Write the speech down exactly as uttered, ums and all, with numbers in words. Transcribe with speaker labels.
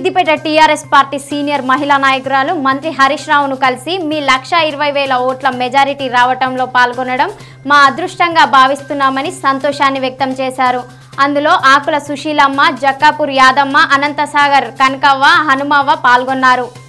Speaker 1: Siddipet TRS party senior మహిళా నాయకురాలు మంత్రి హరీష్ రావును కలిసి మీ లక్ష ఇరవై వేల ఓట్ల మెజారిటీ రావటంలో పాల్గొనడం మా అదృష్టంగా భావిస్తున్నామని సంతోషాన్ని వ్యక్తం చేశారు. అందులో ఆకుల సుశీలమ్మ, జక్కాపూర్ యాదమ్మ, అనంతసాగర్ కనకవ్వ, హనుమవ్వ పాల్గొన్నారు.